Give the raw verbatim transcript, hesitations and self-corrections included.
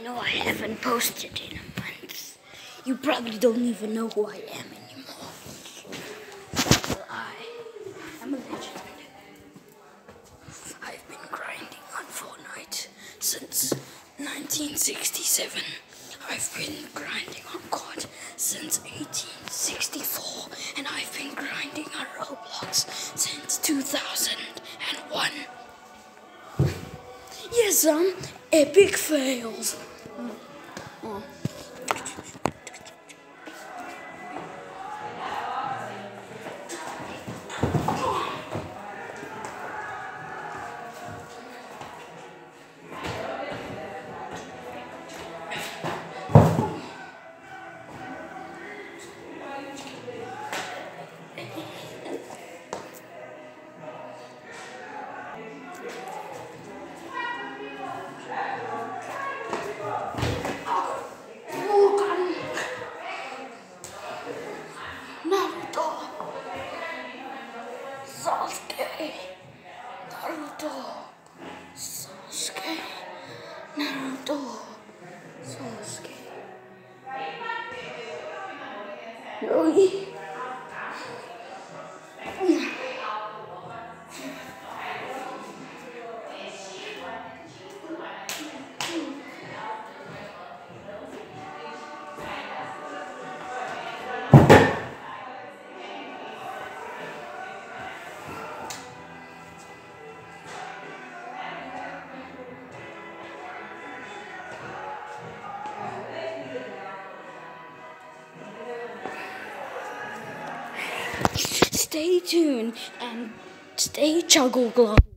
know I haven't posted in a month. You probably don't even know who I am anymore. Well, I am a legend. I've been grinding on Fortnite since nineteen sixty-seven. I've been grinding on C O D since eighteen sixty-four. And I've been grinding on Roblox since two thousand one. Yes, some epic fails. Oh. Oh. Sasuke, Naruto, Sasuke, Naruto, Sasuke. Really? Stay tuned and stay juggle glove.